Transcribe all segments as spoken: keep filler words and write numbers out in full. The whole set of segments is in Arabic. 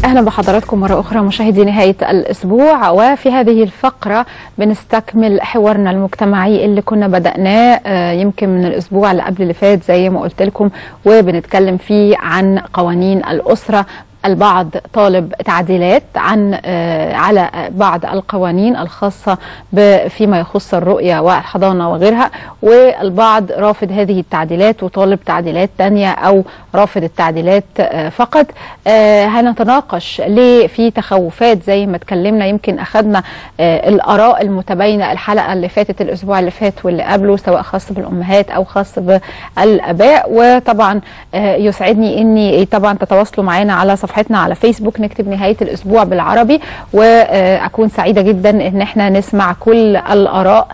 أهلا بحضراتكم مرة أخرى مشاهدي نهاية الأسبوع، وفي هذه الفقرة بنستكمل حوارنا المجتمعي اللي كنا بدأناه يمكن من الأسبوع اللي قبل اللي فات زي ما قلت لكم، وبنتكلم فيه عن قوانين الأسرة. البعض طالب تعديلات عن على بعض القوانين الخاصة فيما يخص الرؤية والحضانة وغيرها، والبعض رافض هذه التعديلات وطالب تعديلات تانية أو رافض التعديلات فقط. هنتناقش ليه في تخوفات زي ما اتكلمنا، يمكن أخذنا الآراء المتباينة الحلقة اللي فاتت الأسبوع اللي فات واللي قبله، سواء خاص بالأمهات أو خاص بالآباء. وطبعا يسعدني أني طبعا تتواصلوا معنا على صفحة صفحتنا على فيسبوك، نكتب نهاية الأسبوع بالعربي، وأكون سعيدة جدا إن احنا نسمع كل الآراء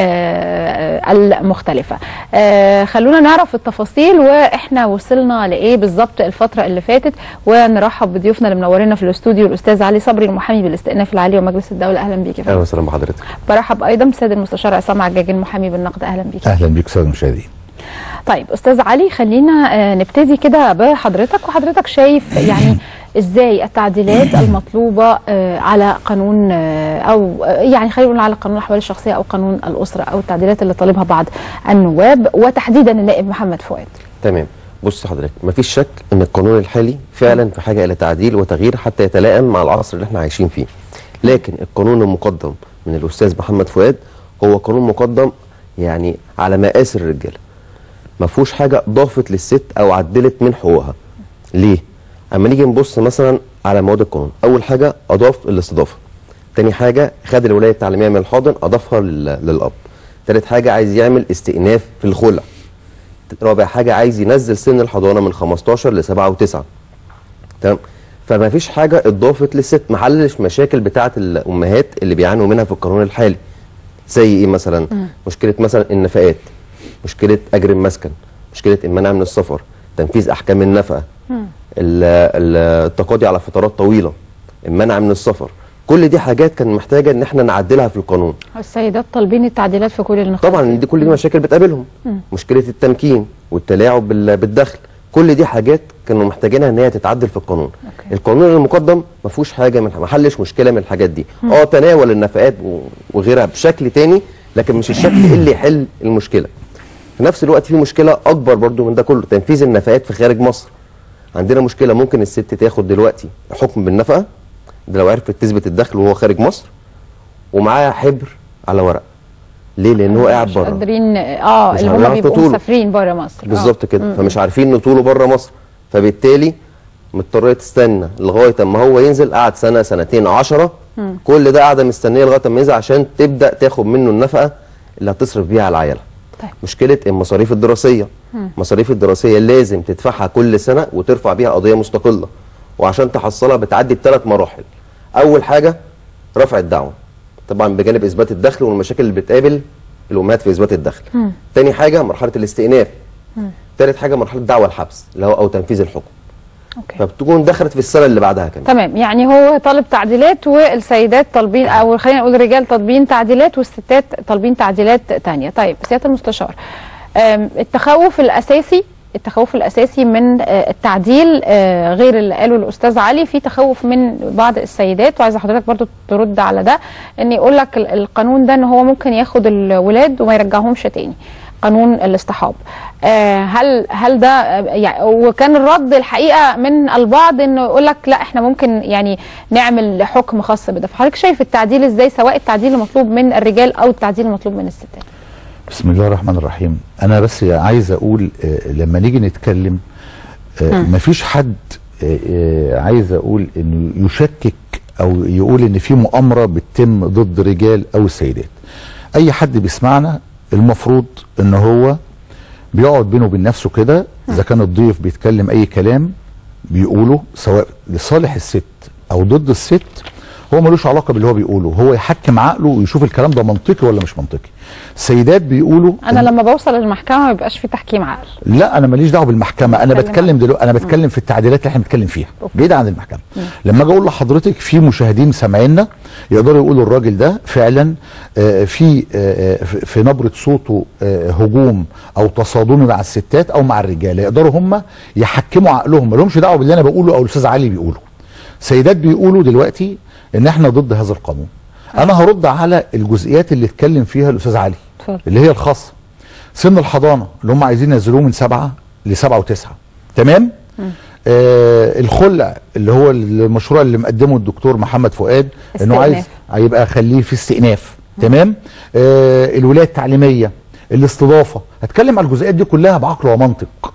المختلفة. خلونا نعرف التفاصيل وإحنا وصلنا لإيه بالظبط الفترة اللي فاتت، ونرحب بضيوفنا اللي منورنا في الاستوديو الأستاذ علي صبري المحامي بالاستئناف العالي ومجلس الدولة. أهلا بيك يا فندم. أهلا وسهلا بحضرتك. برحب أيضا بسيد المستشار عصام عجاج المحامي بالنقد. أهلا بيك. أهلا بيك سيد المشاهدين. طيب أستاذ علي، خلينا نبتدي كده بحضرتك، وحضرتك شايف يعني ازاي التعديلات المطلوبة على قانون او يعني خلينا نقول على قانون الاحوال الشخصية او قانون الأسرة، او التعديلات اللي طالبها بعض النواب وتحديدا النائب محمد فؤاد؟ تمام. بص حضرتك، مفيش شك ان القانون الحالي فعلا في حاجة الى تعديل وتغيير حتى يتلائم مع العصر اللي احنا عايشين فيه، لكن القانون المقدم من الأستاذ محمد فؤاد هو قانون مقدم يعني على مقاس الرجاله، ما فيهوش حاجه ضافت للست او عدلت من حقوقها. ليه؟ اما نيجي نبص مثلا على مواد القانون، اول حاجه اضاف الاستضافه، تاني حاجه خد الولايه التعليميه من الحاضن اضافها للاب، تالت حاجه عايز يعمل استئناف في الخلع، رابع حاجه عايز ينزل سن الحضانه من خمستاشر ل سبعة وتسعة. تمام؟ فما فيش حاجه اضافت للست، ما حلش مشاكل بتاعه الامهات اللي بيعانوا منها في القانون الحالي. زي ايه مثلا؟ م. مشكله مثلا النفقات، مشكله اجر المسكن، مشكله المنع من السفر، تنفيذ احكام النفقه، التقاضي على فترات طويله، المنع من السفر، كل دي حاجات كان محتاجه ان احنا نعدلها في القانون. السيدات طالبين التعديلات في كل النقاط. طبعا دي كل دي مشاكل بتقابلهم، مم. مشكله التمكين والتلاعب بالدخل، كل دي حاجات كانوا محتاجينها ان هي تتعدل في القانون. أوكي. القانون المقدم ما فيهوش حاجه من ما حلش مشكله من الحاجات دي. مم. اه تناول النفقات وغيرها بشكل تاني، لكن مش الشكل اللي يحل المشكله. في نفس الوقت في مشكله اكبر برضو من ده كله، تنفيذ النفقات في خارج مصر. عندنا مشكله، ممكن الست تاخد دلوقتي حكم بالنفقه ده لو عرفت تثبت الدخل وهو خارج مصر ومعاها حبر على ورق. ليه؟ لان هو قاعد بره، مش قادرين اه اللي هم بيبقوا مسافرين بره مصر بالظبط كده، فمش عارفين نطوله بره مصر، فبالتالي مضطريه تستنى لغايه اما هو ينزل. قعد سنه سنتين عشرة، مم. كل ده قاعده مستنيه لغايه اما ينزل عشان تبدا تاخد منه النفقه اللي هتصرف بيها على عيالها. طيب. مشكله المصاريف الدراسيه، المصاريف الدراسيه لازم تدفعها كل سنه وترفع بيها قضيه مستقله، وعشان تحصلها بتعدي بثلاث مراحل. اول حاجه رفع الدعوه، طبعا بجانب اثبات الدخل والمشاكل اللي بتقابل الامهات في اثبات الدخل. مم. تاني حاجه مرحله الاستئناف. مم. تالت حاجه مرحله دعوى الحبس اللي هو او تنفيذ الحكم. أوكي. فبتكون دخلت في السنه اللي بعدها كمان. تمام، يعني هو طالب تعديلات والسيدات طالبين، او خلينا نقول الرجال طالبين تعديلات والستات طالبين تعديلات ثانيه. طيب سياده المستشار، التخوف الاساسي التخوف الاساسي من التعديل غير اللي قاله الاستاذ علي، في تخوف من بعض السيدات، وعايزه حضرتك برضو ترد على ده، ان يقول لك القانون ده ان هو ممكن ياخد الولاد وما يرجعهمش تاني، قانون الاصطحاب. هل هل ده يعني، وكان الرد الحقيقه من البعض انه يقول لك لا احنا ممكن يعني نعمل حكم خاص بده، فحضرتك شايف التعديل ازاي، سواء التعديل المطلوب من الرجال او التعديل المطلوب من الستات؟ بسم الله الرحمن الرحيم. انا بس عايز اقول لما نيجي نتكلم مفيش حد عايز اقول انه يشكك او يقول ان في مؤامره بتتم ضد رجال او السيدات. اي حد بيسمعنا المفروض ان هو بيقعد بينه وبين نفسه كده، اذا كان الضيف بيتكلم اي كلام بيقوله سواء لصالح الست او ضد الست، هو ملوش علاقه باللي هو بيقوله، هو يحكم عقله ويشوف الكلام ده منطقي ولا مش منطقي. السيدات بيقولوا انا لما بوصل للمحكمه ما بيبقاش في تحكيم عقل. لا انا ماليش دعوه بالمحكمه، انا بتكلم دلوقتي، انا بتكلم في التعديلات اللي احنا بنتكلم فيها بعيد عن المحكمه. مم. لما اجي اقول لحضرتك في مشاهدين سامعيننا يقدروا يقولوا الراجل ده فعلا في في نبره صوته هجوم او تصادمي مع الستات او مع الرجاله، يقدروا هم يحكموا عقلهم، ما لهمش دعوه باللي انا بقوله او الاستاذ علي بيقوله. سيدات بيقولوا دلوقتي ان احنا ضد هذا القانون. انا هرد على الجزئيات اللي اتكلم فيها الاستاذ علي اتفضل. اللي هي الخاصه سن الحضانه اللي هم عايزين ينزلوه من سبعه لسبعه وتسعه. تمام؟ آه الخلع اللي هو المشروع اللي مقدمه الدكتور محمد فؤاد انه عايز هيبقى اخليه في استئناف. تمام؟ آه الولايه التعليميه، الاستضافه، هتكلم على الجزئيات دي كلها بعقل ومنطق.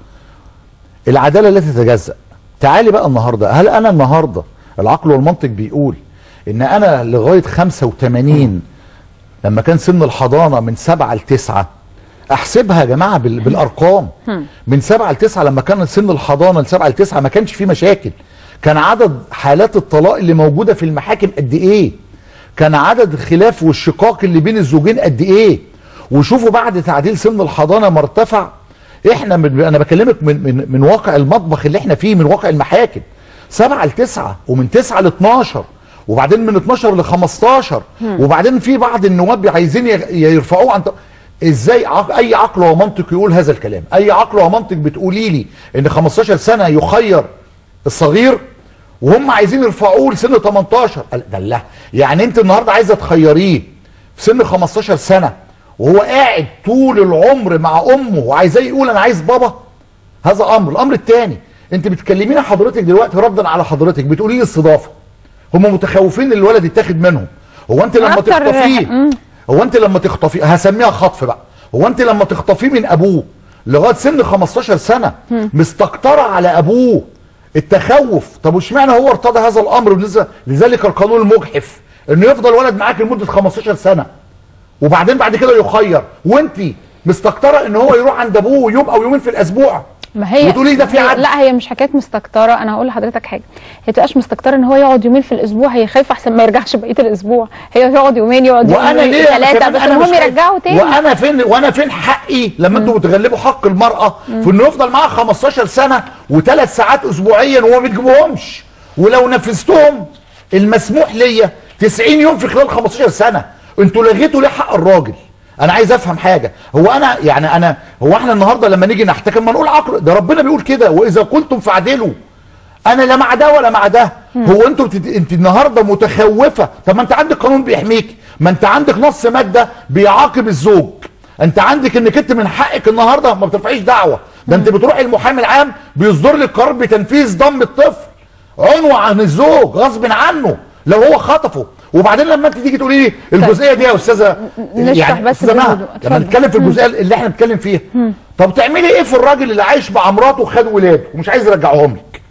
العداله لا تتجزأ. تعالي بقى النهارده، هل انا النهارده العقل والمنطق بيقول ان انا لغايه خمسة وثمانين لما كان سن الحضانه من سبعه لتسعه، احسبها يا جماعه بالارقام، من سبعه لتسعه لما كان سن الحضانه لسبعه لتسعه ما كانش في مشاكل. كان عدد حالات الطلاق اللي موجوده في المحاكم قد ايه؟ كان عدد الخلاف والشقاق اللي بين الزوجين قد ايه؟ وشوفوا بعد تعديل سن الحضانه ما ارتفع. احنا من انا بكلمك من من من واقع المطبخ اللي احنا فيه، من واقع المحاكم. سبعه لتسعه ومن تسعه ل اتناشر وبعدين من اتناشر ل خمستاشر وبعدين في بعض النواب عايزين يرفعوه عن. ازاي اي عقل ومنطق يقول هذا الكلام؟ اي عقل ومنطق بتقولي لي ان خمستاشر سنه يخير الصغير وهم عايزين يرفعوه لسن تمنتاشر؟ ده يعني انت النهارده عايزه تخيريه في سن خمستاشر سنه وهو قاعد طول العمر مع امه وعايزاه يقول انا عايز بابا؟ هذا امر. الامر الثاني، انت بتكلمينا حضرتك دلوقتي ردا على حضرتك بتقولي لي استضافه. هم متخوفين ان الولد يتاخد منهم. هو انت لما تخطفيه هو انت لما تخطفيه هسميها خطف بقى. هو انت لما تخطفيه من ابوه لغايه سن خمستاشر سنه مستكتره على ابوه التخوف. طب واشمعنى هو ارتضى هذا الامر؟ لذلك القانون المجحف انه يفضل ولد معاك لمده خمستاشر سنه وبعدين بعد كده يخير، وانت مستكتره ان هو يروح عند ابوه يوم او يومين في الاسبوع. ما هي وتقولي ده في عدل. لا هي مش حكايه مستكتره. انا هقول لحضرتك حاجه، هي تبقاش مستكتره ان هو يقعد يومين في الاسبوع، هي خايفه احسن ما يرجعش بقيه الاسبوع. هي يقعد يومين يقعد يومين ثلاثه بس المهم يرجعوا تاني. وانا فين وانا فين حقي لما انتوا بتغلبوا حق المراه في انه يفضل معاها خمستاشر سنه وثلاث ساعات اسبوعيا وهو ما بتجيبوهمش؟ ولو نفذتهم المسموح ليا تسعين يوم في خلال خمستاشر سنه، انتوا لغيتوا ليه حق الراجل؟ انا عايز افهم حاجه. هو انا يعني انا هو احنا النهارده لما نيجي نحتكم ما نقول عقل؟ ده ربنا بيقول كده واذا قلتم فاعدلوا. انا لا مع ده ولا مع ده. هو انتوا بتت... انت النهارده متخوفه. طب ما انت عندك قانون بيحميك، ما انت عندك نص ماده بيعاقب الزوج. انت عندك انك انت من حقك النهارده ما بترفعيش دعوه، ده انت بتروحي المحامي العام بيصدر لك قرار بتنفيذ ضم الطفل عنوه عن الزوج غصب عنه لو هو خطفه. وبعدين لما انت تيجي تقولي لي الجزئيه دي يا استاذه يعني بس لما نتكلم في الجزئيه اللي احنا بنتكلم فيها، طب تعملي ايه في الراجل اللي عايش مع مراته وخد ولاده ومش عايز يرجعهم لك؟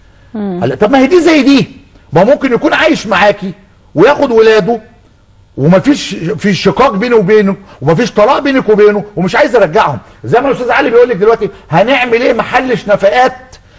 طب ما هي دي زي دي، ما ممكن يكون عايش معاكي وياخد ولاده ومفيش في شقاق بينه وبينه ومفيش طلاق بينك وبينه ومش عايز يرجعهم. زي ما الاستاذ علي بيقول لك دلوقتي هنعمل ايه؟ ما حلش نفقات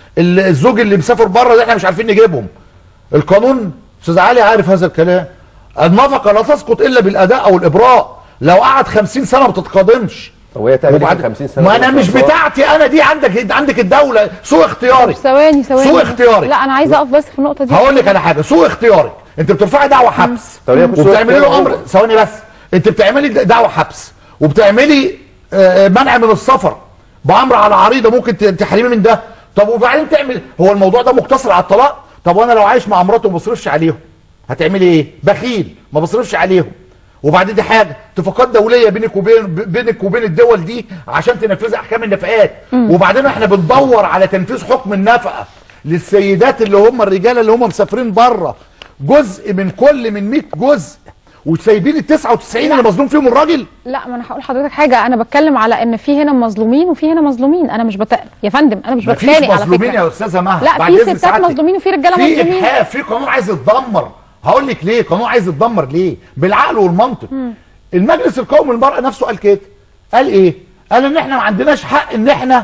الزوج اللي مسافر بره اللي احنا مش عارفين نجيبهم. القانون استاذ علي عارف هذا الكلام. النفقه لا تسقط الا بالاداء او الابراء. لو قعد خمسين سنه ما تتقاضمش. وهي تعمل خمسين سنه ما انا مش بتاعتي انا دي، عندك عندك الدوله سوء اختيارك. ثواني ثواني سوء اختيارك. لا انا عايزه اقف بس في النقطه دي. هقول لك على حاجه، سوء اختيارك. انت بترفعي دعوه حبس وبتعملي له امر. ثواني بس، انت بتعملي دعوه حبس وبتعملي منع من السفر بامر على عريضه ممكن تحرمي من ده. طب وبعدين تعمل، هو الموضوع ده مقتصر على الطلاق؟ طب وانا لو عايش مع مراتي وما بصرفش عليهم هتعملي ايه؟ بخيل ما بصرفش عليهم. وبعدين دي حاجه اتفاقات دوليه بينك وبين بينك وبين الدول دي عشان تنفذي احكام النفقات. وبعدين احنا بندور على تنفيذ حكم النفقه للسيدات اللي هم الرجاله اللي هم مسافرين بره، جزء من كل من مية جزء، وسايبين ال تسعة وتسعين اللي مظلوم فيهم الراجل. لا ما انا هقول لحضرتك حاجه، انا بتكلم على ان في هنا مظلومين وفي هنا مظلومين. انا مش بت... يا فندم انا مش بتخانق على فكره. مفيش مظلومين يا استاذه مها. لا في ستات مظلومين وفي رجاله مظلومين. في ابحاث، في قانون عايز يتدمر. هقول لك ليه قانون عايز يتدمر ليه؟ بالعقل والمنطق. مم. المجلس القومي للمرأة نفسه قال كده. قال ايه؟ قال ان احنا ما عندناش حق ان احنا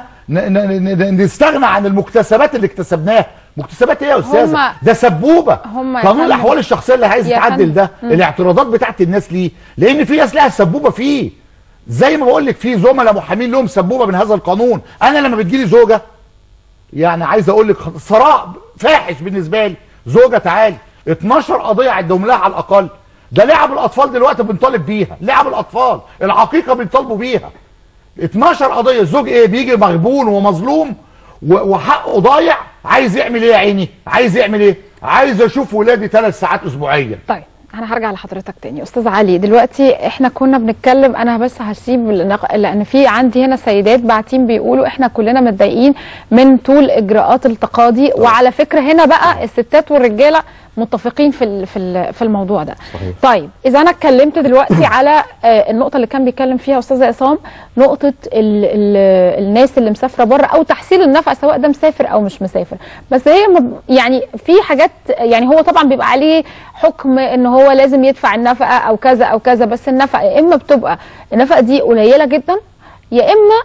نستغنى عن المكتسبات اللي اكتسبناها. مكتسبات ايه يا استاذه؟ ده سبوبه. قانون الاحوال الشخصيه اللي عايز يتعدل ده، مم. الاعتراضات بتاعت الناس ليه؟ لان في ناس لها سبوبه فيه. زي ما بقول لك في زملاء محامين لهم سبوبه من هذا القانون. انا لما بتجيلي زوجه يعني عايز اقول لك صراع فاحش بالنسبه لي، زوجه تعالي اتناشر قضيه عدهم لها على الاقل. ده لعب الاطفال دلوقتي بنطالب بيها، لعب الاطفال، العقيقه بنطالبوا بيها. اتناشر قضيه، الزوج ايه؟ بيجي مغبون ومظلوم وحقه ضايع، عايز يعمل ايه يا عيني؟ عايز يعمل ايه؟ عايز اشوف ولادي ثلاث ساعات اسبوعيا. طيب انا هرجع لحضرتك تاني استاذ علي. دلوقتي احنا كنا بنتكلم، انا بس هسيب لان في عندي هنا سيدات باعتين بيقولوا احنا كلنا متضايقين من طول اجراءات التقاضي. وعلى فكره هنا بقى الستات والرجاله متفقين في في في الموضوع ده. صحيح. طيب اذا انا اتكلمت دلوقتي على النقطه اللي كان بيتكلم فيها استاذ عصام، نقطه ال ال الناس اللي مسافره بره او تحصيل النفقه سواء ده مسافر او مش مسافر، بس هي يعني في حاجات، يعني هو طبعا بيبقى عليه حكم ان هو لازم يدفع النفقه او كذا او كذا، بس النفقه يا اما بتبقى النفقه دي قليله جدا يا اما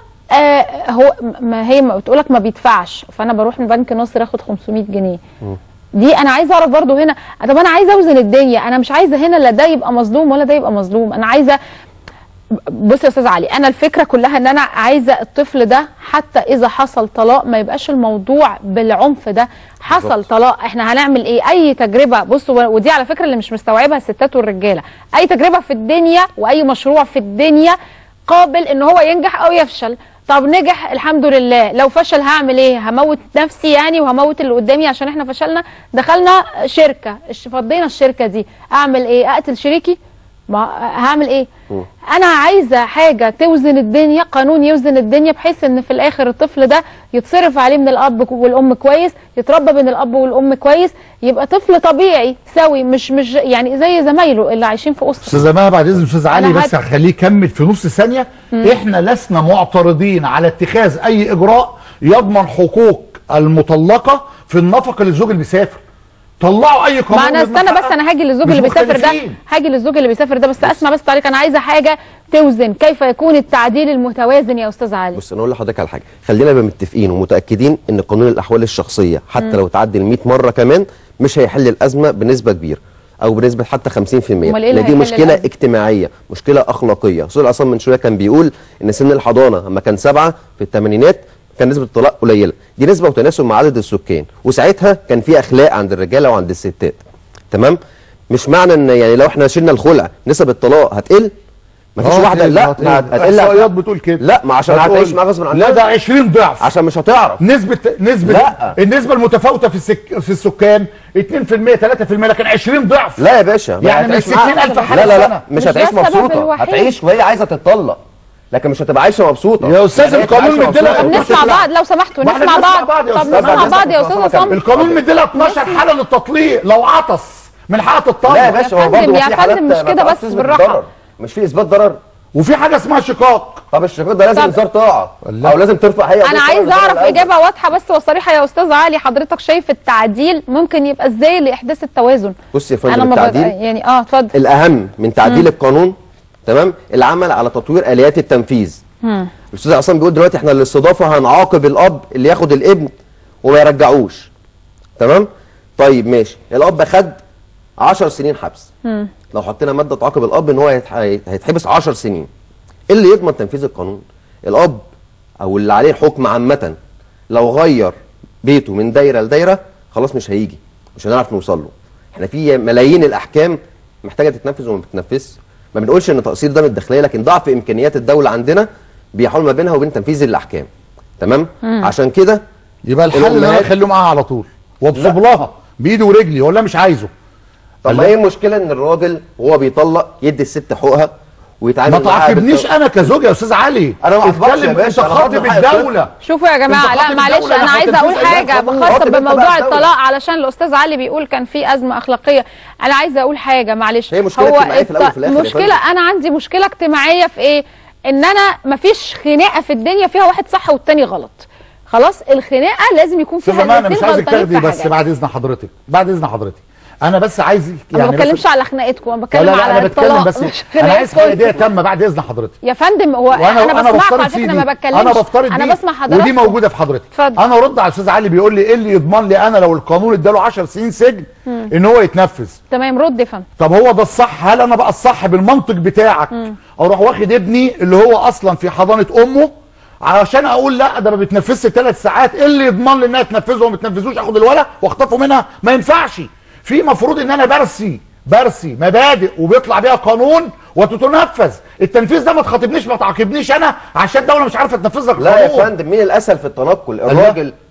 آه هو ما هي ما بتقولك ما بيدفعش، فانا بروح من بنك نصر اخد خمسمية جنيه. م. دي انا عايزه اعرف برضو هنا. طب انا عايزه اوزن الدنيا، انا مش عايزه هنا لا ده يبقى مظلوم ولا ده يبقى مظلوم. انا عايزه، بص يا استاذ علي، انا الفكره كلها ان انا عايزه الطفل ده حتى اذا حصل طلاق ما يبقاش الموضوع بالعنف ده. حصل بالضبط. طلاق، احنا هنعمل ايه؟ اي تجربه، بص ودي على فكره اللي مش مستوعبها الستات والرجاله، اي تجربه في الدنيا واي مشروع في الدنيا قابل ان هو ينجح او يفشل. طب نجح الحمد لله، لو فشل هعمل ايه؟ هموت نفسي يعني وهموت اللي قدامي عشان احنا فشلنا؟ دخلنا شركه فضينا الشركه دي، اعمل ايه؟ اقتل شريكي؟ ما هعمل ايه؟ م. انا عايزه حاجه توزن الدنيا، قانون يوزن الدنيا بحيث ان في الاخر الطفل ده يتصرف عليه من الاب والام كويس، يتربى بين الاب والام كويس، يبقى طفل طبيعي سوي، مش مش يعني زي زمايله اللي عايشين في اسره. استاذه مها بعد اذن استاذ علي بس هخليه يكمل في نص ثانيه. م. احنا لسنا معترضين على اتخاذ اي اجراء يضمن حقوق المطلقه في النفقه للزوج اللي بيسافر. طلعوا اي قانون. ما انا استنى بس، انا هاجي للزوج اللي بيسافر ده، هاجي للزوج اللي بيسافر ده بس اسمع بس تعليق. انا عايزه حاجه توزن، كيف يكون التعديل المتوازن يا استاذ علي؟ بص انا اقول لحضرتك على حاجه، خلينا نبقى متفقين ومتاكدين ان قانون الاحوال الشخصيه حتى م. لو تعدل مية مره كمان مش هيحل الازمه بنسبه كبيره او بنسبه حتى خمسين في المية. لان دي مشكله الأزمة؟ اجتماعيه، مشكله اخلاقيه. استاذ عصام من شويه كان بيقول ان سن الحضانه لما كان سبعه في الثمانينات كان نسبه الطلاق قليله، دي نسبه وتناسب مع عدد السكان، وساعتها كان في اخلاق عند الرجاله وعند الستات. تمام؟ مش معنى ان يعني لو احنا شلنا الخلع نسب الطلاق هتقل؟ مفيش واحده لا هتقل. الاحصائيات بتقول كده. لا ما عشان هتعيش معاها غصب عنها. لا ده عشرين ضعف عشان مش هتعرف. نسبه نسبه لا. النسبه المتفاوته في السك... في السكان اتنين في المية ثلاثة في المية، لكن عشرين ضعف. لا يا باشا يعني من ستين ألف حاله. لا لا لا مش, مش هتعيش مبسوطه، هتعيش وهي عايزه تتطلق لكن مش هتبقى عايشه مبسوطه. يا استاذ يعني القانون مديلها، طب نسمع بعض لو سمحتوا، نسمع بعض. طب نسمع بعض يا استاذ عصام. القانون مديلها اتناشر حاله للتطليق لو عطس من حقها تتطلق. لا يا باشا هو برضه يا فندم مش كده بس بالراحه، مش في اثبات ضرر وفي حاجه اسمها شقاق. طب الشقاق ده لازم انذار طاعه او لازم ترفع هي. انا عايز اعرف اجابه واضحه بس وصريحه يا استاذ علي، حضرتك شايف التعديل ممكن يبقى ازاي لاحداث التوازن؟ بص يا فندم التعديل يعني اه اتفضل. الاهم من تعديل م. القانون تمام العمل على تطوير اليات التنفيذ. م. الاستاذ عصام بيقول دلوقتي احنا الاستضافه هنعاقب الاب اللي ياخد الابن وما يرجعوش. تمام؟ طيب ماشي، الاب خد عشر سنين حبس. م. لو حطينا ماده تعاقب الاب ان هو هيتحبس عشر سنين، ايه اللي يضمن تنفيذ القانون؟ الاب او اللي عليه الحكم عامه لو غير بيته من دايره لدايره خلاص مش هيجي، مش هنعرف نوصل له. احنا في ملايين الاحكام محتاجه تتنفذ وما بتتنفذش. ما بنقولش ان تقصير ده من الداخليه، لكن ضعف امكانيات الدوله عندنا بيحول ما بينها وبين تنفيذ الاحكام. تمام؟ مم. عشان كده يبقى الحل ان انا اخليه معاها على طول وابصب لها بايدي ورجلي ولا مش عايزه. طب ما ايه المشكله ان الراجل وهو بيطلق يدي الست حقوقها ويتعامل معاها؟ ما تعاقبنيش انا كزوج يا استاذ علي. انا ما اتكلم يا باشا، انا خاطب الدوله. شوفوا يا جماعه، لا معلش انا عايزه اقول حاجه خاصه بموضوع الطلاق علشان الاستاذ علي بيقول كان في ازمه اخلاقيه. انا عايزه اقول حاجه معلش، هي مشكله اجتماعيه في الاول وفي الاخر. مشكله، انا عندي مشكله اجتماعيه في ايه؟ ان انا مفيش خناقه في الدنيا فيها واحد صح والتاني غلط. خلاص الخناقه لازم يكون فيها الاثنين. انا مش عايزك تاخدي بس بعد اذن حضرتك، بعد اذن حضرتك انا بس عايز يعني انا ما بتكلمش على خناقتكم، انا بتكلم على انا بتكلم بس انا عايز حاجه تامه بعد اذن حضرتك يا فندم. هو انا, أنا بسمعك على فكره، ما بتكلمش، انا بفترض انا بسمع حضرتك ودي موجوده في حضرتك. فضل. انا ارد على الاستاذ علي بيقول لي ايه اللي يضمن لي انا لو القانون اداله عشر سنين سجن مم. ان هو يتنفذ؟ تمام رد يا فندم. طب هو ده الصح؟ هل انا بقى الصح بالمنطق بتاعك مم. اروح واخد ابني اللي هو اصلا في حضانه امه عشان اقول لا ده ما بيتنفذش ثلاث ساعات، ايه اللي يضمن لي انها تنفذه وما بتنفذوش؟ اخد الولد واخطفه منها؟ ما ينفعش. في مفروض ان انا برسي برسي مبادئ وبيطلع بيها قانون وتتنفذ. التنفيذ ده ما تخاطبنيش ما تعاقبنيش انا عشان الدوله مش عارفه تنفذ لك لا يا فندم، مين الاسهل في التنقل؟ الراجل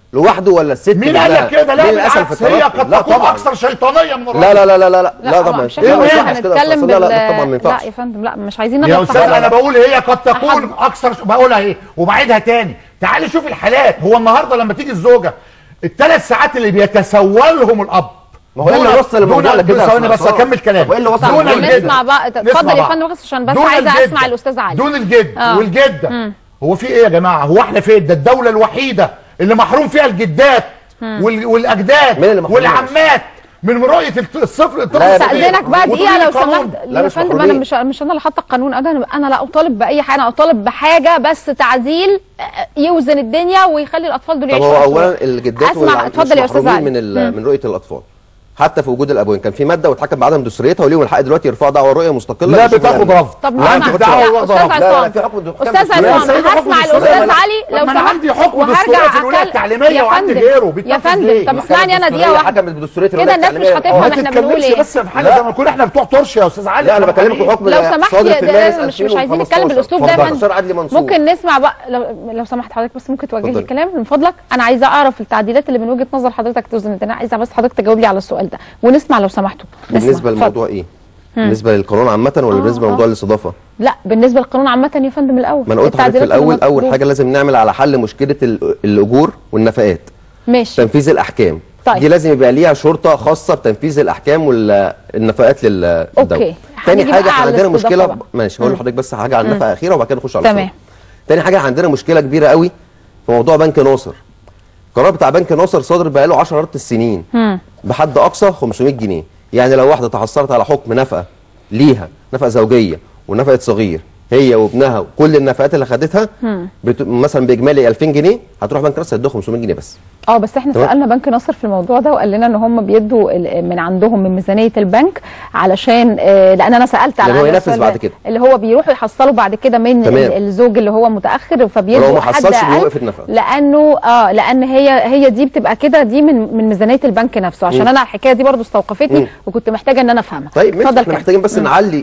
لوحده ولا الست؟ مين قال لك كده؟ لا بالعكس، هي قد تكون اكثر شيطانيه من الراجل. لا لا لا لا لا لا طبعا مش احنا هنتكلم لا لا طبعا ما ينفعش. لا يا فندم، لا مش عايزين يا استاذ. انا بقول هي قد تكون اكثر، بقولها ايه وبعيدها تاني. تعالي شوف الحالات. هو النهارده لما تيجي الزوجه الثلاث ساعات اللي بيتسولهم الاب، ما هو ايه اللي وصل الموضوع لكده؟ ثواني بس اكمل كلامي. وايه اللي وصل الموضوع لكده؟ نسمع بقى، اتفضل يا فندم بس عشان بس عايزه اسمع الاستاذ علي. دون الجد آه. والجده. هو في ايه يا جماعه؟ هو احنا فين؟ ده الدوله الوحيده اللي محروم فيها الجدات والاجداد والعمات من رؤيه الصفر. استاذنك بقى دقيقه لو سمحت يا فندم. انا مش مش انا اللي حاطه القانون، انا انا لا اطالب باي حاجه، انا اطالب بحاجه بس تعديل يوزن الدنيا ويخلي الاطفال دول يعيشوا. طب هو اولا الجدات اتفضل يا استاذ علي. من من رؤيه الاطفال حتى في وجود الابوين. كان في ماده واتحكم بعدم دستوريتها وليهم الحق دلوقتي يرفعوا دعوى رؤيه مستقله. لا بتاخد رفض. طب ما انا دعوه استاذ عصام، استاذ عصام هسمع الاستاذ علي لو سمحت. انا عندي حكم دستوري في الولايه التعليميه وعندي غيره. يا فندم طب اسمعني انا دقيقه واحده كده الناس مش هتفهم احنا بنقول ايه. بس في حاجه زي ما نكون احنا بتوع طرش يا استاذ علي. لا انا بكلمك في حكم لو سمحت مش مش عايزين نتكلم بالاسلوب ده يا فندم. ممكن نسمع بقى لو سمحت حضرتك بس ممكن توجه لي الكلام من فضلك. انا عايزه اعرف التعديلات اللي من وجهه نظر حضرتك توزن الدنيا. عايزه بس حضرتك تجاوب لي على السؤال ده ونسمع لو سمحتوا. بالنسبه للموضوع ايه؟ مم. بالنسبه للقانون عامه ولا آه بالنسبه لموضوع الاستضافه؟ لا بالنسبه للقانون عامه يا فندم. الاول ما انا قلت لحضرتك في الاول اول حاجه لازم نعمل على حل مشكله الاجور والنفقات. ماشي. تنفيذ الاحكام. طيب. دي لازم يبقى ليها شرطه خاصه بتنفيذ الاحكام والنفقات للدوله. اوكي. تاني حاجه احنا عندنا مشكله. ماشي هقول لحضرتك بس حاجه عن النفقه اخيره وبعد كده نخش على تمام. تاني حاجه عندنا مشكله كبيره قوي في موضوع بنك ناصر. القرار بتاع بنك ناصر صادر بقى له عشرات السنين مم. بحد اقصى خمسمائة جنيه. يعني لو واحده تحصلت على حكم نفقه ليها، نفقه زوجيه ونفقه صغير، هي وابنها وكل النفقات اللي خدتها بت... مثلا باجمالي ألفين جنيه، هتروح بنك ناصر يدوها خمسمائة جنيه بس. اه بس احنا تمام؟ سالنا بنك ناصر في الموضوع ده وقال لنا ان هم بيدوا من عندهم من ميزانيه البنك علشان آه لان انا سالت على هو ينفذ بعد كده اللي هو بيروحوا يحصلوا بعد كده من تمام. الزوج اللي هو متاخر فبيدوا لو ما حصلش بيوقف النفقه لانه اه لان هي هي دي بتبقى كده دي من من ميزانيه البنك نفسه. عشان م. انا الحكايه دي برضو استوقفتني م. وكنت محتاجه ان انا افهمها. طيب ماشي احنا محتاجين بس م. نعلي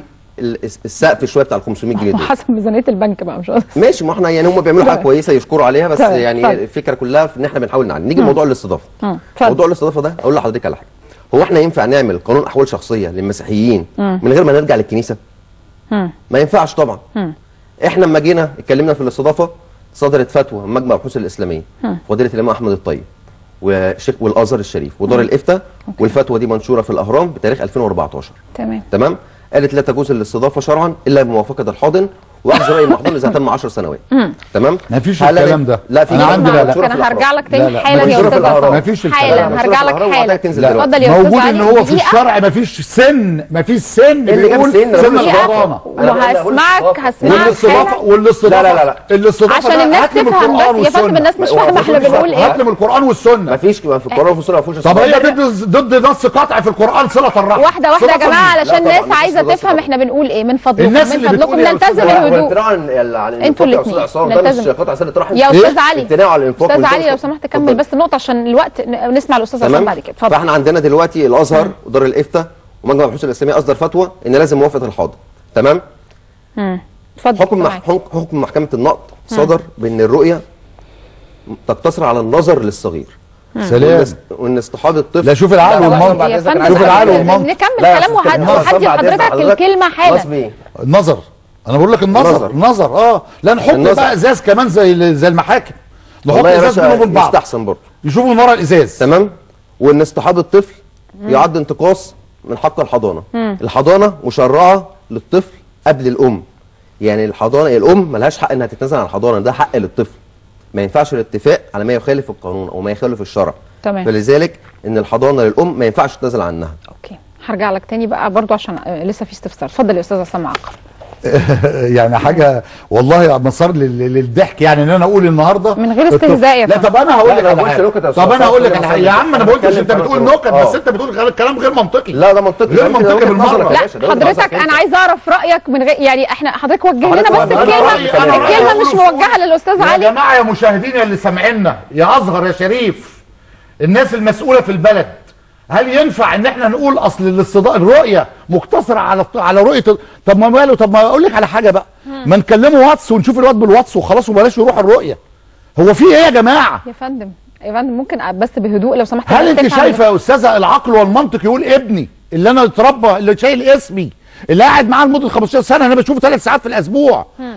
السقف شويه بتاع ال خمسمائة جنيه دول حسب ميزانيه البنك بقى مش قصدي. ماشي ما احنا يعني هم بيعملوا حاجه كويسه يشكروا عليها بس يعني الفكره كلها في ان احنا بنحاول نعلي. نيجي لموضوع الاستضافه. موضوع الاستضافه ده اقول لحضرتك على حاجه. هو احنا ينفع نعمل قانون احوال شخصيه للمسيحيين مم. من غير ما نرجع للكنيسه؟ مم. ما ينفعش طبعا. مم. احنا لما جينا اتكلمنا في الاستضافه صدرت فتوى من مجمع البحوث الاسلاميه فضيله الامام احمد الطيب والشيخ والازهر الشريف ودار الافتاء، والفتوى دي منشوره في الاهرام بتاريخ ألفين وأربعتاشر. تمام تمام. قالت لا تجوز الاستضافه شرعا الا بموافقه الحاضن واخذ راي المحضون اذا تم عشر سنوات. تمام. ما فيش الكلام ده. لا في انا عندي لا لا انا هرجع لك تاني حالا يا استاذ عصام. ما فيش الكلام. حالا هرجع لك حالا. اتفضل يا استاذ. موجود ان هو في الشرع ما فيش سن ما فيش سن بيقول سن الحضانه. وهسمعك هسمعك والاستضافه. لا لا لا الاستضافه عشان الناس تفهم بس يا فندم. الناس مش فاهمه احنا بنقول ايه. هات لي من القران والسنه. ما فيش في القران والسنه ما فيهوش. طب هي ضد نص قطع في القران صله الرحم. واحده واحده يا جماعه علشان الناس عايزه تفهم احنا بنقول ايه. من فضلكم من فضلكم نلتزم الهدوء. انتوا الاثنين نلتزم. يا استاذ علي استاذ علي لو سمحت كمل بس النقطه عشان الوقت نسمع الاستاذ عصام بعد كده. اتفضل. فاحنا عندنا دلوقتي الازهر ودار الافتاء ومجمع البحوث الاسلاميه اصدر فتوى ان لازم موافقه الحاضر. تمام. امم اتفضل. حكم حكم محكمه النقض صدر بان الرؤيه تقتصر على النظر للصغير. سلام. وان اصطحاب الطفل. لا شوف العقل والمنطق. شوف العقل والمنطق. نكمل كلام وهدي حضرتك الكلمه حالا. النظر. انا بقول لك النظر النظر اه لا نحط بقى ازاز كمان زي زي المحاكم. نحط ازاز بينهم وبين بعض يستحسن برضه يشوفوا من ورا الازاز. تمام. وان اصطحاب الطفل يعد انتقاص من حق الحضانه. مم. الحضانه مشرعه للطفل قبل الام. يعني الحضانه الام ملهاش حق انها تتنازل عن الحضانه، ده حق للطفل. ما ينفعش الاتفاق على ما يخالف القانون او ما يخالف الشرع. تمام. فلذلك ان الحضانه للام ما ينفعش تتنازل عنها. اوكي هرجع لك تاني بقى برضو عشان لسه في استفسار. اتفضل يا استاذ عصام عقل. يعني حاجه والله مسار للضحك يعني ان انا اقول النهارده من غير استهزاء. لا طب انا هقول لك على حاجه. طب انا هقول لك على حاجه يا عم. انا ما قلتش انت بتقول نكت بس انت بتقول كلام غير منطقي. لا ده منطقي غير منطقي بالمره. لا حضرتك انا عايز اعرف رايك من غير يعني احنا حضرتك وجه لنا بس الكلمه الكلمه مش موجهه للاستاذ علي. يا جماعه يا مشاهدينا اللي سامعينا يا ازهر يا شريف الناس المسؤوله في البلد، هل ينفع ان احنا نقول اصل الاستضاء الرؤيه مقتصره على على رؤيه؟ طب ما ماله؟ طب ما اقول لك على حاجه بقى، ما نكلمه واتس ونشوف الواد بالواتس وخلاص وبلاش يروح الرؤيه. هو في ايه يا جماعه؟ يا فندم يا فندم ممكن بس بهدوء لو سمحت. هل انت شايفه يا استاذه العقل والمنطق يقول ابني اللي انا اتربى اللي شايل اسمي اللي قاعد معاه لمده خمستاشر سنه انا بشوفه ثلاث ساعات في الاسبوع، هم.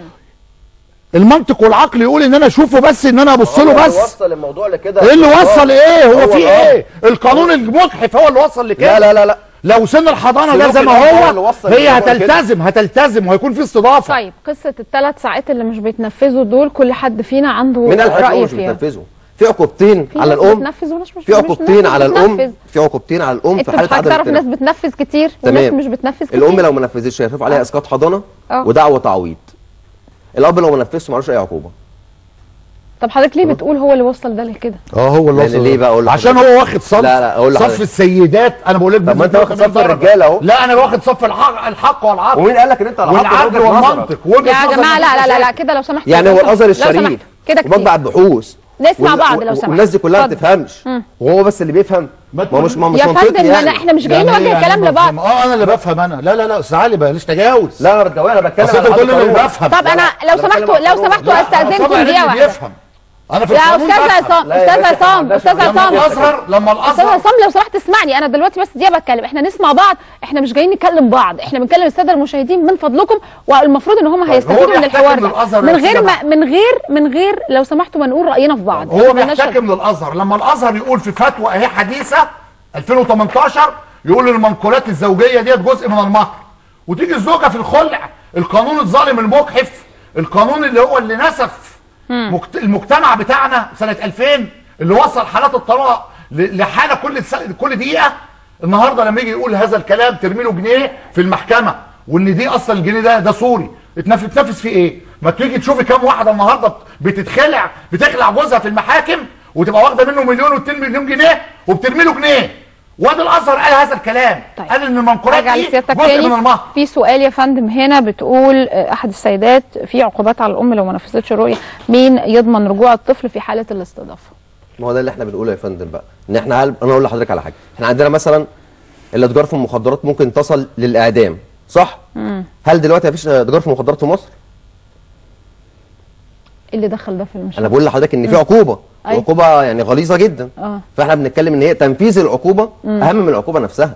المنطق والعقل يقول ان انا اشوفه بس ان انا ابص له بس. وصل الموضوع لكده. ايه اللي وصل ايه؟ هو, هو في ايه؟ القانون المجحف هو اللي وصل لكده. لا لا لا لا لو سن الحضانه ده زي ما هو هي هتلتزم هتلتزم وهيكون في استضافه. طيب قصه الثلاث ساعات اللي مش بيتنفذوا دول كل حد فينا عنده من راي فيها. في عقوبتين على الام في عقوبتين على الام في عقوبتين على الام في حاله عدم. تعرف ناس بتنفذ كتير وناس مش بتنفذ كتير. الام لو ما نفذتش هيخاف عليها اسقاط حضانه أوه. ودعوه تعويض. الاب لو ما نفذش معلوش اي عقوبه. طب حضرتك ليه بتقول هو اللي وصل ده لكده؟ اه هو اللي وصل ليه بقى اقول عشان هو واخد صف. لا لا اقول صف السيدات. انا بقول لك طب ما انت واخد صف الرجاله اهو. لا انا واخد صف الحق الحق والعقل. ومين قال لك ان انت على حق والعدل والمنطق يا جماعه؟ لا لا لا كده لو سمحتوا. يعني هو الازهر الشريف كده ومطبع البحوث نسمع بعض لو سمحت. والناس دي كلها ما بتفهمش وهو بس اللي بيفهم. ما هو مش ما مش يا فندم يعني. احنا مش جايين نوجه يعني كلام لبعض. اه انا اللي بفهم انا. لا لا لا استاذ علي بلاش تجاوز. لا انا بتجاوز انا بتكلم انا بتقول اللي بفهم. طب انا لو سمحتوا لو سمحتوا استاذنكم دقيقه واحده. انا في يا استاذ عصام استاذ عصام استاذ عصام لما الازهر لما الازهر استاذ عصام لو سمحت اسمعني انا دلوقتي بس دقيقه بتكلم. احنا نسمع بعض. احنا مش جايين نكلم بعض. احنا بنكلم الساده المشاهدين من فضلكم والمفروض ان هم هيستفيدوا من الحوار ده من غير ما من غير من غير لو سمحتوا ما نقول راينا في بعض. هو بيحتكم للازهر لما الازهر يقول في فتوى اهي حديثه ألفين وتمنتاشر يقول المنقولات الزوجيه ديت جزء من المهر وتيجي الزوجه في الخلع. القانون الظالم المجحف القانون اللي هو اللي نسف مكت... المجتمع بتاعنا سنه ألفين اللي وصل حالات الطلاق ل... لحاله كل س... كل دقيقه. النهارده لما يجي يقول هذا الكلام ترمي له جنيه في المحكمه وان دي اصلا الجنيه ده ده سوري اتنفذ تنفذ فيه ايه؟ ما تيجي تشوفي كام واحده النهارده بتتخلع بتخلع جوزها في المحاكم وتبقى واخده منه مليون واتنين مليون جنيه وبترمي له جنيه. وادي الازهر قال هذا الكلام. طيب. قال ان المنقولات دي جزء من المهر. في سؤال يا فندم هنا بتقول احد السيدات في عقوبات على الام لو ما نفذتش الرؤيه، مين يضمن رجوع الطفل في حاله الاستضافه؟ ما هو ده اللي احنا بنقوله يا فندم بقى ان احنا انا اقول لحضرتك على حاجه. احنا عندنا مثلا الاتجار في المخدرات ممكن تصل للاعدام صح؟ مم. هل دلوقتي مفيش اتجار في المخدرات في مصر؟ اللي دخل ده في المشكله انا بقول لحضرتك ان في عقوبه أيوة. عقوبه يعني غليظه جدا. اه فاحنا بنتكلم ان هي تنفيذ العقوبه مم. اهم من العقوبه نفسها.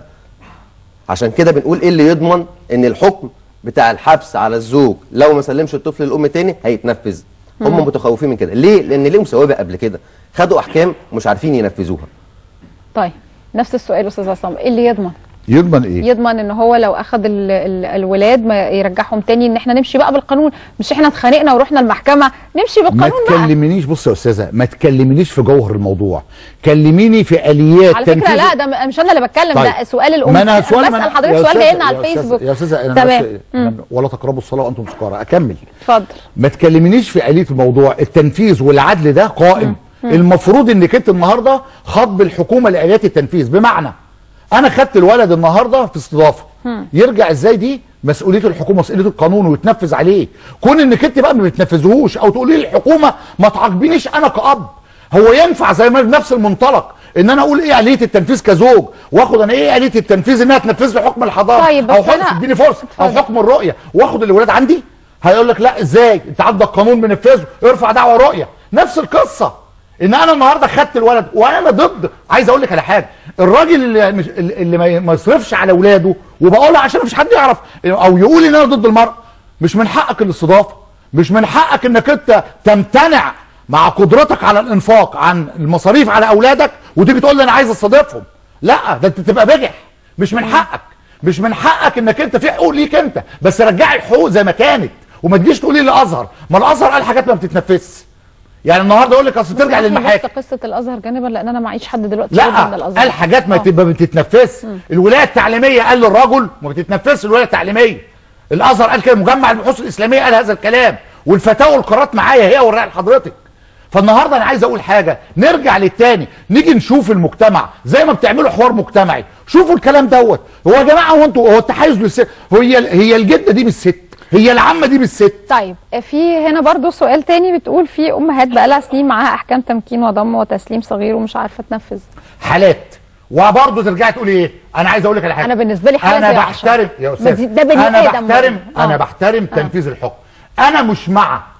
عشان كده بنقول ايه اللي يضمن ان الحكم بتاع الحبس على الزوج لو ما سلمش الطفل للام تاني هيتنفذ. مم. هم متخوفين من كده ليه؟ لان ليهم سوابق قبل كده خدوا احكام ومش عارفين ينفذوها. طيب نفس السؤال استاذ عصام، ايه اللي يضمن؟ يضمن ايه؟ يضمن ان هو لو اخذ ال ال الولاد ما يرجعهم تاني، ان احنا نمشي بقى بالقانون، مش احنا اتخانقنا ورحنا المحكمه، نمشي بالقانون بقى. ما تكلمنيش بص يا استاذه، ما تكلمنيش في جوهر الموضوع، كلميني في اليات على فكره. لا ده مش انا اللي بتكلم. طيب. ده سؤال الام. ما انا سؤال بسال حضرتك سؤال جاي لنا على الفيسبوك يا استاذه. انا تمام. ولا تقربوا الصلاه وانتم سكارى. اكمل. اتفضل. ما تكلمنيش في اليه الموضوع. التنفيذ والعدل ده قائم. مم. مم. المفروض انك انت النهارده خاطب الحكومه لاليات التنفيذ، بمعنى انا خدت الولد النهارده في استضافه، يرجع ازاي؟ دي مسؤوليه الحكومه، مسؤوليه القانون ويتنفذ عليه. كون انك انت بقى ما بتنفذهوش او تقولي للحكومه ما تعاقبينيش انا كأب، هو ينفع زي ما بنفس المنطلق ان انا اقول ايه آلية التنفيذ كزوج، واخد انا ايه آلية التنفيذ انها تنفذ لي حكم الحضانه. طيب او حكم تديني فرصه او حكم الرؤيه واخد الولاد عندي؟ هيقول لك لا ازاي انت عندك قانون بنفذه، ارفع دعوه رؤيه. نفس القصه ان انا النهارده خدت الولد وانا ضد. عايز اقول لك على حاجه، الراجل اللي مش اللي ما يصرفش على اولاده، وبقولها عشان مفيش حد يعرف او يقول ان انا ضد المرأة، مش من حقك الاستضافه، مش من حقك انك انت تمتنع مع قدرتك على الانفاق عن المصاريف على اولادك وتيجي تقول لي انا عايز استضيفهم. لا ده انت تبقى بجح. مش من حقك، مش من حقك انك انت في حقوق ليك انت، بس رجعي الحقوق زي ما كانت وما تجيش تقولي لي الازهر، ما الازهر قال حاجات ما بتتنفذش. يعني النهارده اقول لك اصل ترجع للمحاكم. بس قصه الازهر جانبا لان انا معيش حد دلوقتي. لا قال حاجات ما تبقى بتتنفذش. الولايه التعليميه قال للرجل ما بتتنفذش الولايه التعليميه. الازهر قال كده، مجمع البحوث الاسلاميه قال هذا الكلام، والفتاوى والقرارات معايا هي والرأي لحضرتك. فالنهارده انا عايز اقول حاجه، نرجع للتاني، نيجي نشوف المجتمع زي ما بتعملوا حوار مجتمعي، شوفوا الكلام دوت. هو يا جماعه هو انتوا هو التحيز للست، هي هي الجده دي بالست، هي العامه دي بالست. طيب في هنا برضو سؤال تاني، بتقول في امهات بقى لها سنين معاها احكام تمكين وضم وتسليم صغير ومش عارفه تنفذ. حالات. وبرضه ترجعي تقولي ايه؟ انا عايز اقول لك على حاجه. انا بالنسبه لي حاله انا بحترم يا استاذ، ده بني انا آدم بحترم انا آه. بحترم تنفيذ آه. الحكم. انا مش مع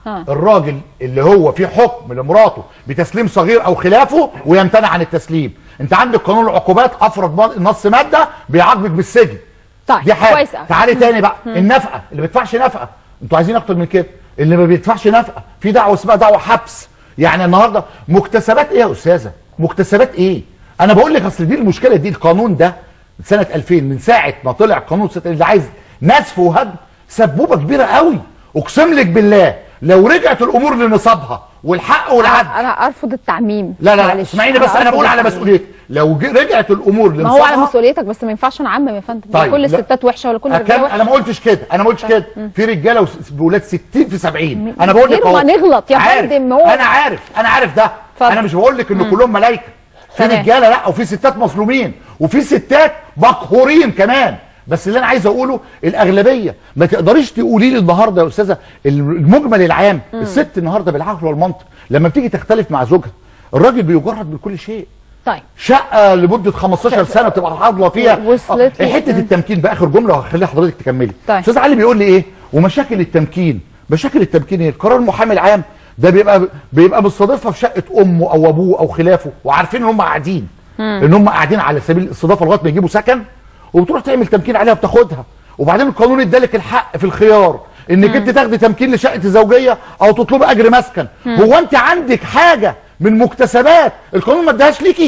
ها. الراجل اللي هو في حكم لمراته بتسليم صغير او خلافه ويمتنع عن التسليم. انت عندك قانون العقوبات افرض نص ماده بيعاقبك بالسجن. طيب دي حاجه. كويس قوي. تعالي تاني بقى، النفقه اللي ما بيدفعش نفقه، انتوا عايزين اكتر من كده. اللي ما بيدفعش نفقه في دعوه اسمها دعوه حبس. يعني النهارده مكتسبات ايه يا استاذه؟ مكتسبات ايه؟ انا بقول لك اصل دي المشكله دي. القانون ده من سنه ألفين، من ساعه ما طلع قانون اللي عايز نسف وهدم، سبوبه كبيره قوي. اقسم لك بالله لو رجعت الامور لنصابها والحق والعدل. انا ارفض التعميم. لا لا لا اسمعيني بس، انا بقول على مسؤوليتي. لو رجعت الامور لنصابها، ما هو على مسؤوليتك، بس ما ينفعش نعمم يا فندم. طيب كل الستات وحشه ولا كل الرجاله وحشه؟ انا ما قلتش كده، انا ما قلتش كده. في رجاله واولاد ستين في سبعين. انا بقول لك اهو نغلط يا فندم. هو انا عارف انا عارف ده. فضل. انا مش بقول لك ان كلهم ملايكه. في رجاله لا، وفي ستات مظلومين، وفي ستات مقهورين كمان. بس اللي انا عايز اقوله الاغلبيه. ما تقدريش تقولي لي النهارده يا استاذه المجمل العام. مم. الست النهارده بالعقل والمنطق لما بتيجي تختلف مع زوجها، الراجل بيجرد من كل شيء. طيب شقه لمده خمستاشر سنه تبقى حاضله فيها. وصلت آه. حته التمكين باخر جمله وهخلي حضرتك تكملي. طيب. استاذ علي بيقول لي ايه؟ ومشاكل التمكين، مشاكل التمكين ايه؟ القرار المحامي العام ده بيبقى بيبقى مستضيفها في شقه امه او ابوه او خلافه، وعارفين ان هم قاعدين ان هم قاعدين على سبيل الاستضافه لغايه ما يجيبوا سكن، وبتروح تعمل تمكين عليها وبتاخدها. وبعدين القانون ادالك الحق في الخيار انك انت تاخدي تمكين لشقه الزوجيه او تطلبي اجر مسكن. مم. هو انت عندك حاجه من مكتسبات القانون ما اداهاش ليكي؟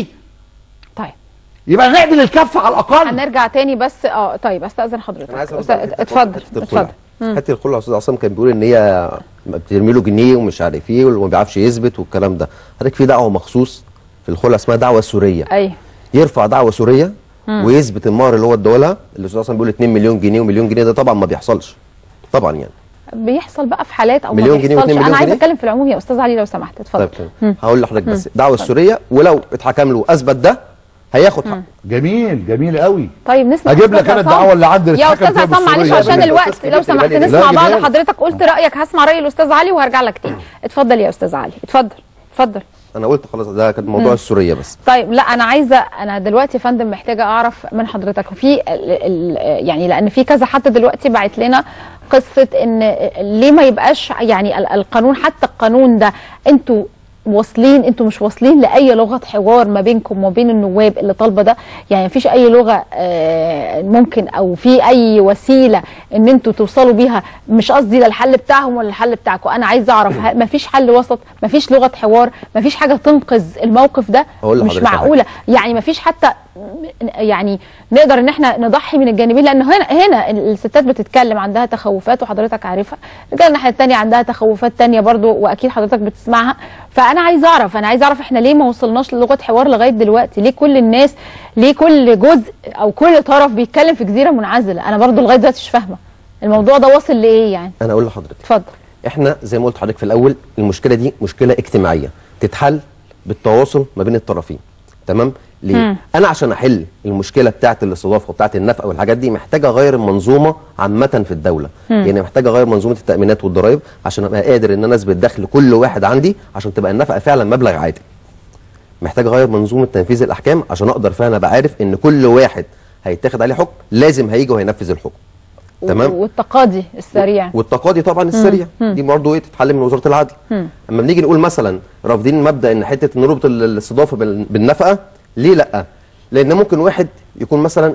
طيب يبقى نعدل الكف على الاقل. هنرجع تاني بس اه طيب استاذن حضرتك. اتفضل اتفضل. حته الخلع يا استاذ عصام كان بيقول ان هي بترمي له جنيه ومش عارف ايه وما بيعرفش يثبت والكلام ده. حضرتك في دعوه مخصوص في الخلع اسمها دعوه سوريه. ايوه يرفع دعوه سوريه ويثبت المهر اللي هو اداهولها. الاستاذ عصام بيقول اتنين مليون جنيه ومليون جنيه، ده طبعا ما بيحصلش طبعا. يعني بيحصل بقى في حالات او مليون ما بيحصلش. انا عايزه اتكلم في العموم يا استاذ علي لو سمحت. اتفضل. طيب هقول لحضرتك بس الدعوه السوريه ولو اتحكم له اثبت ده هياخد حقه. جميل جميل قوي. طيب نسمع. اجيب لك انا الدعوه اللي عندي يا استاذ عصام معلش عشان الوقت لو سمحت نسمع بعض. حضرتك قلت رايك، هسمع راي الاستاذ علي وهرجع لك تاني. اتفضل يا استاذ علي. اتفضل اتفضل. انا قلت خلاص ده كان موضوع السوريه بس. طيب لا انا عايزه، انا دلوقتي يا فندم محتاجه اعرف من حضرتك في ال ال يعني لان في كذا حد دلوقتي باعت لنا قصه ان ليه ما يبقاش يعني القانون، حتى القانون ده انتوا واصلين، انتوا مش واصلين لاي لغه حوار ما بينكم وما بين النواب اللي طالبه ده؟ يعني مفيش اي لغه ممكن او في اي وسيله ان انتوا توصلوا بيها؟ مش قصدي لا الحل بتاعهم ولا الحل بتاعكم، انا عايزه اعرف مفيش حل وسط، مفيش لغه حوار، مفيش حاجه تنقذ الموقف ده؟ مش معقوله يعني مفيش حتى يعني نقدر ان احنا نضحي من الجانبين، لان هنا هنا الستات بتتكلم عندها تخوفات وحضرتك عارفها، الرجاله الناحيه الثانيه عندها تخوفات ثانيه برضو واكيد حضرتك بتسمعها. فانا عايزه اعرف انا عايزه اعرف احنا ليه ما وصلناش للغه حوار لغايه دلوقتي؟ ليه كل الناس، ليه كل جزء او كل طرف بيتكلم في جزيره منعزله؟ انا برضو لغايه دلوقتي مش فاهمه الموضوع ده واصل لايه يعني. انا اقول لحضرتك اتفضل. احنا زي ما قلت لحضرتك في الاول المشكله دي مشكله اجتماعيه تتحل بالتواصل ما بين الطرفين. تمام؟ ليه؟ مم. انا عشان احل المشكله بتاعه الاستضافه وبتاعه النفقه والحاجات دي محتاجه اغير المنظومه عامه في الدوله. مم. يعني محتاجه اغير منظومه التامينات والضرائب عشان ابقى قادر ان انا اثبت دخل كل واحد عندي عشان تبقى النفقه فعلا مبلغ عادي. محتاج اغير منظومه تنفيذ الاحكام عشان اقدر فعلا ابقى عارف ان كل واحد هيتاخد عليه حكم لازم هيجي وهينفذ الحكم. تمام؟ والتقاضي السريع. والتقاضي طبعا السريع دي برضه ايه تتحل من وزاره العدل. مم. اما بنيجي نقول مثلا رافضين مبدا ان حته نربط الاستضافه بالنفقه، ليه لا؟ لان ممكن واحد يكون مثلا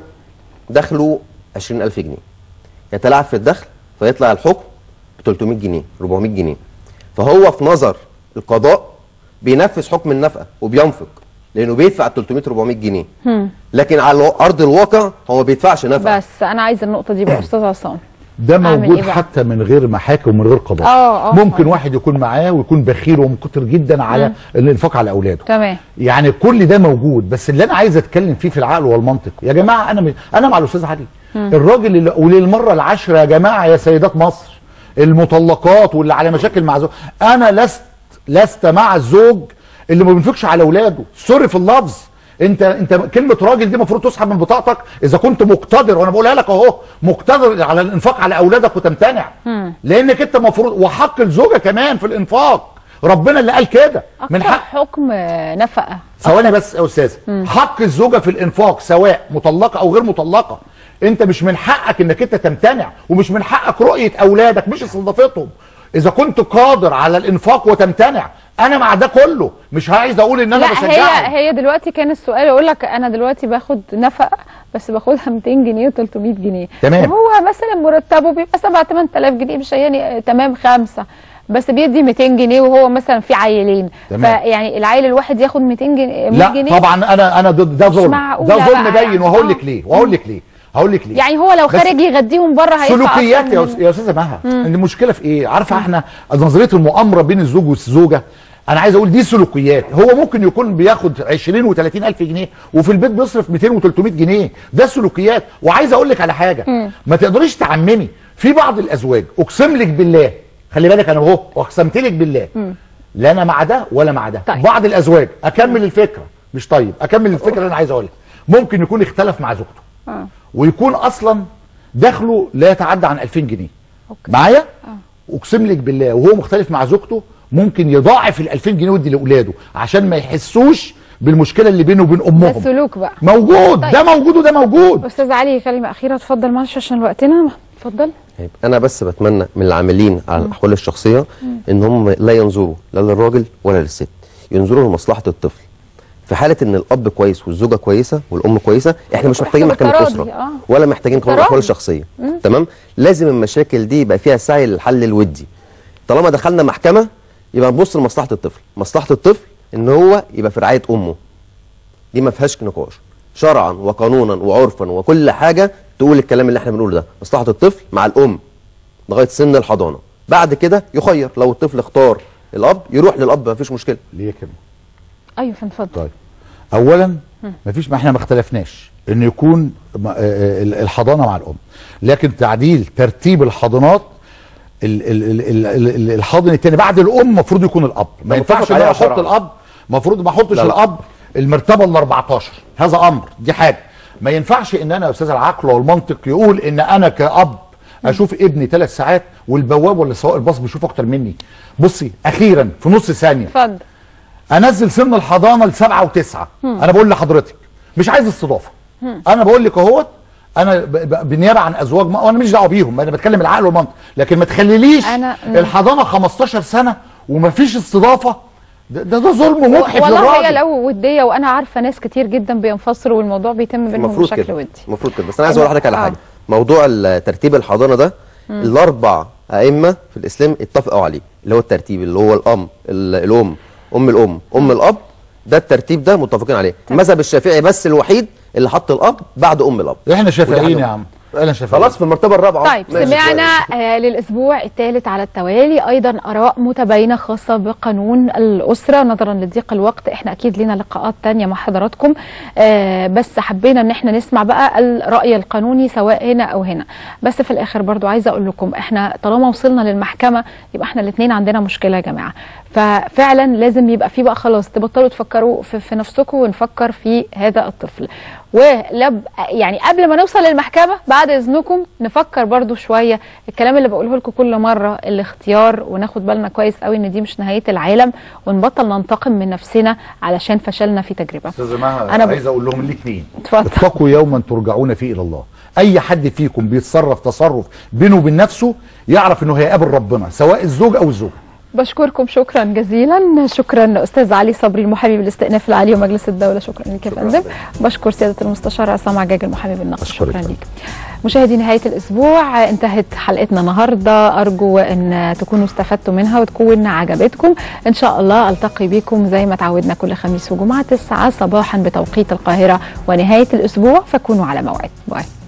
دخله عشرين ألف جنيه يتلاعب في الدخل فيطلع الحكم ب تلتمية جنيه اربعمية جنيه، فهو في نظر القضاء بينفذ حكم النفقه وبينفق لانه بيدفع تلتمية اربعمية جنيه. مم. لكن على ارض الواقع هو ما بيدفعش نفقه. بس انا عايز النقطه دي بقى استاذ عصام. ده موجود إيه حتى من غير محاكم ومن غير قضاء. اه اه ممكن واحد يكون معاه ويكون بخيل ومقتر جدا على مم. الانفاق على اولاده. تمام. يعني كل ده موجود، بس اللي انا عايز اتكلم فيه في العقل والمنطق يا جماعه. انا م... انا مع الاستاذ علي. مم. الراجل اللي وللمره العاشره يا جماعه يا سيدات مصر المطلقات واللي على مشاكل مع زوج، انا لست لست مع الزوج اللي ما بينفقش على اولاده. سوري في اللفظ، انت انت كلمه راجل دي المفروض تسحب من بطاقتك اذا كنت مقتدر، وانا بقولها لك اهو، مقتدر على الانفاق على اولادك وتمتنع. مم. لانك انت المفروض، وحق الزوجه كمان في الانفاق، ربنا اللي قال كده من حق حكم نفقه. ثواني بس يا استاذ، حق الزوجه في الانفاق سواء مطلقه او غير مطلقه، انت مش من حقك انك انت تمتنع، ومش من حقك رؤيه اولادك مش استضافتهم. اذا كنت قادر على الانفاق وتمتنع، انا مع ده كله، مش عايز اقول ان انا بشجعه. لا هي هي دلوقتي كان السؤال يقول لك انا دلوقتي باخد نفقه بس باخدها مئتين جنيه و300 جنيه، تمام، وهو مثلا مرتبه بيبقى سبعة ثمانية آلاف جنيه، مش يعني تمام خمسه بس بيدي مئتين جنيه وهو مثلا في عيلين، فيعني العيل الواحد ياخد مئتين جنيه. لا جنيه طبعا انا انا ضد ده ظلم، ده ظلم باين، وهقول لك ليه وهقول لك ليه هقول لك ليه. يعني هو لو خارج يغديهم بره هيدفع سلوكيات يا يا استاذه مها. المشكله في ايه؟ عارفه احنا نظريه المؤامره بين الزوج والزوجه، انا عايز اقول دي سلوكيات. هو ممكن يكون بياخد عشرين وثلاثين الف جنيه وفي البيت بيصرف مئتين وثلاثمئة جنيه، ده سلوكيات. وعايز اقول لك على حاجه، مم. ما تقدريش تعممي. في بعض الازواج اقسم لك بالله، خلي بالك انا اهو واقسمت لك بالله، مم. لا انا مع ده ولا مع ده. طيب. بعض الازواج، اكمل الفكره مش طيب اكمل الفكره اللي انا عايز اقولها، ممكن يكون اختلف مع زوجته آه. ويكون اصلا دخله لا يتعدى عن ألفين جنيه معايا، آه. اقسم لك بالله وهو مختلف مع زوجته ممكن يضاعف ال ألفين جنيه ويدي لاولاده عشان ما يحسوش بالمشكله اللي بينه وبين امهم. ده السلوك بقى موجود. طيب. ده موجود وده موجود. استاذ علي كلمه اخيره اتفضل، معلش عشان وقتنا، اتفضل. انا بس بتمنى من العاملين على الاحوال الشخصيه ان هم لا ينظروا لا للراجل ولا للست، ينظروا لمصلحه الطفل. في حاله ان الاب كويس والزوجه كويسه والام كويسه، احنا مش محتاجين محكمه اسره آه. ولا محتاجين قانون الاحوال الشخصيه. مم. تمام. لازم المشاكل دي يبقى فيها سعي للحل الودي. طالما دخلنا محكمه يبقى نبص لمصلحه الطفل. مصلحه الطفل ان هو يبقى في رعايه امه، دي ما فيهاش نقاش، شرعا وقانونا وعرفا وكل حاجه تقول الكلام اللي احنا بنقوله ده. مصلحه الطفل مع الام لغايه سن الحضانه، بعد كده يخير. لو الطفل اختار الاب يروح للاب، ما فيش مشكله. ليه كده؟ ايوه اتفضل. طيب اولا ما فيش، ما احنا ما اختلفناش ان يكون الحضانه مع الام، لكن تعديل ترتيب الحضانات، الحاضن الثاني بعد الام المفروض يكون الاب. ما ينفعش ان انا احط الاب، المفروض ما احطش الاب المرتبه ال أربعتاشر، هذا امر، دي حاجه. ما ينفعش ان انا يا استاذ العقل والمنطق يقول ان انا كاب اشوف ابني ثلاث ساعات والبواب ولا سواق الباص بيشوف اكتر مني. بصي اخيرا في نص ثانيه اتفضل، انزل سن الحضانه لسبعه وتسعه. انا بقول لحضرتك مش عايز استضافه، انا بقول لك اهوت، انا بالنيابه عن ازواج، ما وانا مش دعوه بيهم، انا بتكلم العقل والمنطق، لكن ما تخليليش أنا... الحضانه خمستاشر سنه ومفيش استضافه. ده ده, ده ظلم مجحف للراجل. والله هي لو وديه، وانا عارفه ناس كتير جدا بينفصلوا والموضوع بيتم بينهم بشكل ودي. المفروض كده. بس انا عايز اقول لحضرتك على حاجه، موضوع ترتيب الحضانه ده مم. الاربع ائمه في الاسلام اتفقوا عليه، اللي هو الترتيب اللي هو الام الام ام الام ام الاب، ده الترتيب ده متفقين عليه. المذهب الشافعي بس الوحيد اللي حط الاب بعد ام الاب. احنا شافعيين يا عم، انا شافعي خلاص في المرتبه الرابعه. طيب سمعنا آه للاسبوع الثالث على التوالي ايضا اراء متباينه خاصه بقانون الاسره. نظرا لضيق الوقت احنا اكيد لنا لقاءات ثانيه مع حضراتكم، آه بس حبينا ان احنا نسمع بقى الراي القانوني سواء هنا او هنا. بس في الاخر برضو عايزه اقول لكم، احنا طالما وصلنا للمحكمه يبقى احنا الاثنين عندنا مشكله يا جماعه، ففعلا لازم يبقى في بقى خلاص تبطلوا تفكروا في, في نفسكم ونفكر في هذا الطفل. ولب يعني قبل ما نوصل للمحكمه بعد اذنكم نفكر برضو شويه، الكلام اللي بقوله لكم كل مره الاختيار، وناخد بالنا كويس قوي ان دي مش نهايه العالم، ونبطل ننتقم من نفسنا علشان فشلنا في تجربه. استاذه مها انا عايز اقول لهم الاثنين، اتفضل، اتقوا يوما ترجعون فيه الى الله. اي حد فيكم بيتصرف تصرف بينه وبين نفسه يعرف انه هيقابل ربنا، سواء الزوج او الزوجه. بشكركم شكرا جزيلا. شكرا استاذ علي صبري المحامي بالاستئناف العالي ومجلس الدوله، شكرا لك يا فندم. بشكر سياده المستشار عصام عجاج المحامي بالنقد، شكرا لك. مشاهدي نهايه الاسبوع انتهت حلقتنا النهارده، ارجو ان تكونوا استفدتوا منها وتكون عجبتكم. ان شاء الله التقي بكم زي ما تعودنا كل خميس وجمعه تسعة صباحا بتوقيت القاهره ونهايه الاسبوع، فكونوا على موعد. باي.